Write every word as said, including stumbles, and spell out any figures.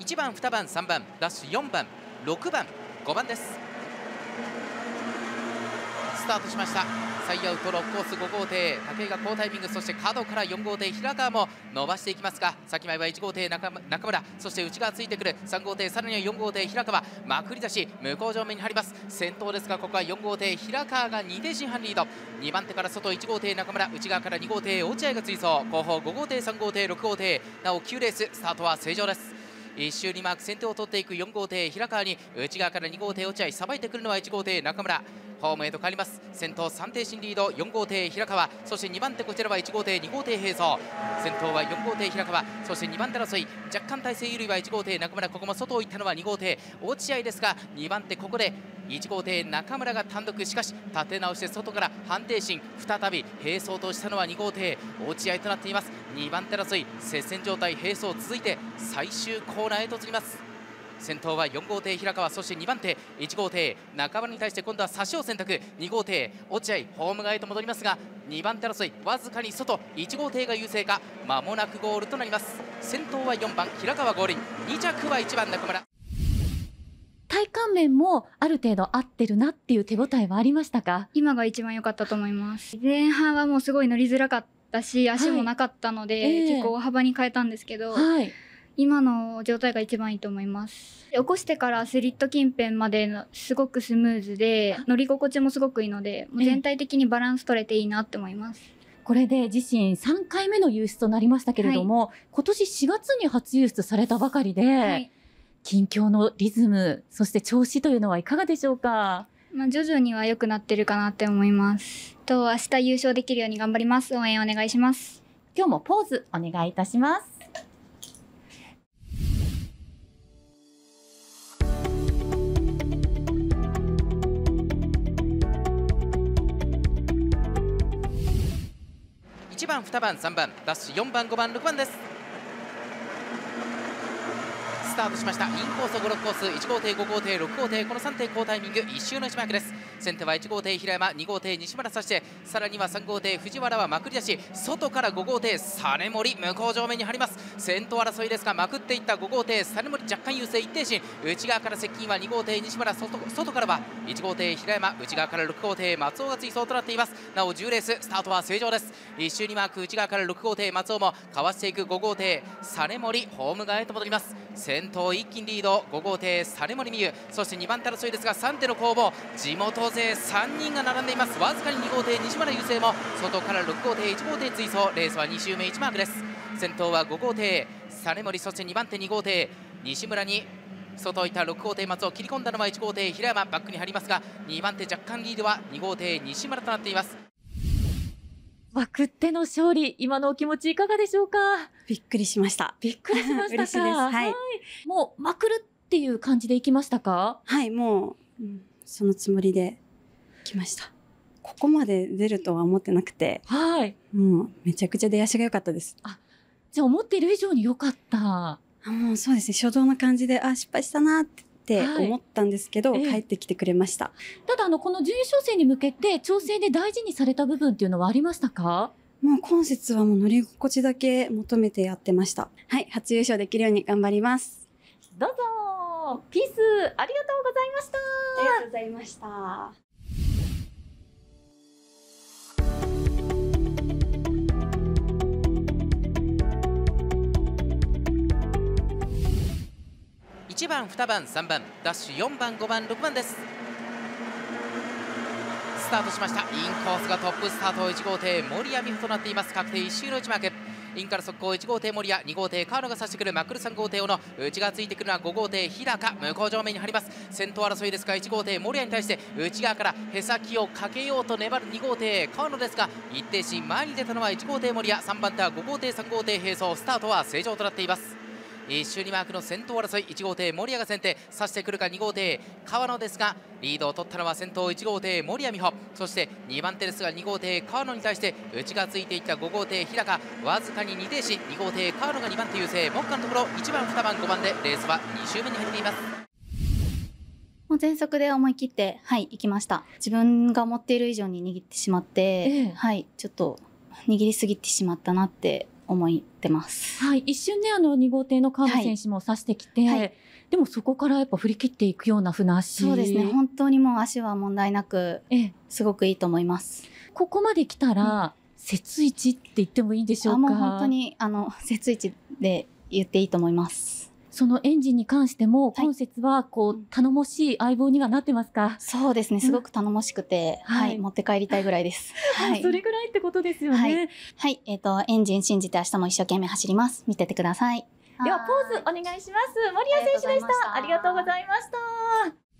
いちばん、にばん、さんばん、ダッシュよんばん、ろくばん、ごばんです。スタートしました。サイアウトろくコースご号艇、武井が好タイミング、そして角からよん号艇平川も伸ばしていきますが、先前はいち号艇 中, 中村、そして内側ついてくるさん号艇、さらにはよん号艇平川、まくり出し向こう上面に張ります。先頭ですが、ここはよん号艇平川がに艇進半リード、にばん手から外いち号艇中村、内側からに号艇落合が追走、後方ご号艇さん号艇ろく号艇、なおきゅうレース、スタートは正常です。一周にマーク、先手を取っていくよん号艇平川に内側からに号艇落合、さばいてくるのはいち号艇中村、ホームへと帰ります。先頭さん艇進リードよん号艇平川、そしてにばん手こちらはいち号艇に号艇並走、先頭はよん号艇平川、そしてにばん手争い若干体勢緩いはいち号艇中村、ここも外を行ったのはに号艇落合ですが、にばん手ここでいち号艇中村が単独、しかし立て直して外から反転進、再び並走としたのはに号艇落合となっています。にばん手争い接戦状態、並走続いて最終コーナーへと移ります。先頭はよん号艇平川、そしてにばん手いち号艇中村に対して今度は差しを選択、に号艇落合ホーム側へと戻りますが、にばん手争いわずかに外、いち号艇が優勢か、間もなくゴールとなります。先頭はよんばん平川ゴールイン、に着はいちばん中村。 体感面もある程度合ってるなっていう手応えはありましたか？ 今が一番良かったと思います。前半はもうすごい乗りづらかったし、足もなかったので、はいえー、結構大幅に変えたんですけど、はい今の状態が一番いいと思います。起こしてからスリット近辺まですごくスムーズで、乗り心地もすごくいいので、もう全体的にバランス取れていいなって思います。 これで自身さんかいめの優出となりましたけれども、はい、今年しがつに初優出されたばかりで、はい、近況のリズム、そして調子というのはいかがでしょうか？ まあ徐々には良くなってるかなって思います。と、明日優勝できるように頑張ります。応援お願いします。 今日もポーズお願いいたします。 いちばん、にばん、さんばん、ダッシュよんばん、ごばん、ろくばんです。スタートしました。インコースご、ろくコースいち号艇ご号艇ろく号艇、このさん艇好タイミング、いっ周のいちマークです。先手はいち号艇平山、に号艇西村、そしてさらにはさん号艇藤原はまくり出し、外からご号艇実森向こう上面に張ります。先頭争いですが、まくっていったご号艇実森若干優勢、一定進、内側から接近はに号艇西村、 外, 外からはいち号艇平山、内側からろく号艇松尾が追走となっています。なおじゅうレーススタートは正常です。いっ周にマーク、内側からろく号艇松尾もかわしていくご号艇実森、ホーム側へと戻ります。先頭一気にリードご号艇実森美優、そしてにばん手争いですが、さん手の攻防、地元勢さんにんが並んでいます。わずかにに号艇西村優勢も外からろく号艇いち号艇追走、レースはに周目いちマークです。先頭はご号艇実森、そしてにばん手に号艇西村に外いたろく号艇松尾、切り込んだのはいち号艇平山、バックに張りますが、にばん手若干リードはに号艇西村となっています。 まくっての勝利、今のお気持ちいかがでしょうか？ びっくりしました。 びっくりしましたか？ 嬉しいです。はい。はい、 もうまくるっていう感じでいきましたか？ はい、もう、うん、そのつもりで来ました。ここまで出るとは思ってなくて、はい。もうめちゃくちゃ出足が良かったです。 あ、じゃあ思っている以上に良かった。 あ、もうそうですね。初動の感じで、あ、失敗したなって。って思ったんですけど、はい、帰ってきてくれました。 ただあのこの準優勝戦に向けて調整で大事にされた部分っていうのはありましたか？ もう今節はもう乗り心地だけ求めてやってました。はい、初優勝できるように頑張ります。 どうぞ。ピースありがとうございました。 ありがとうございました。 いちばん、にばん、さんばん、ダッシュよんばん、ごばん、ろくばんです。スタートしました。インコースがトップスタート、いち号艇森谷美穂となっています。確定いっ周のいちマーク、インから速攻いち号艇森谷、に号艇川野が差してくる、まくるさん号艇小野、内側ついてくるのはご号艇日高、向こう上面に張ります。先頭争いですが、いち号艇森谷に対して内側からへさきをかけようと粘るに号艇川野ですが、一定進、前に出たのはいち号艇森谷、さんばん手はご号艇さん号艇並走、スタートは正常となっています。一周にマークの先頭争い、いち号艇森谷が先手、差してくるかに号艇川野ですが、リードを取ったのは先頭いち号艇森谷美穂、そしてにばん手ですがに号艇川野に対して内がついていったご号艇日高、わずかにに停止、に号艇川野がにばん手優勢、目下のところいちばん、にばん、ごばんでレースはに周目に入っています。 もう全速で思い切ってはい行きました。自分が思っている以上に握ってしまって、ええ、はいちょっと握りすぎてしまったなって思ってます。 はい、一瞬ね、あのに号艇の川野選手も指してきて、はいはい、でもそこからやっぱ振り切っていくような船足。 そうですね、本当にもう足は問題なく、すごくいいと思います。 ここまで来たら、うん、雪位置って言ってもいいんでしょうか。 あ、もう本当にあの雪位置で言っていいと思います。 そのエンジンに関しても、今節はこう頼もしい相棒にはなってますか。 そうですね、すごく頼もしくて、うん、はい、はい、持って帰りたいぐらいです。 はい、それぐらいってことですよね。 はい、はい、えっとエンジン信じて明日も一生懸命走ります。見ててください。 ではポーズお願いします。森谷選手でした。ありがとうございました。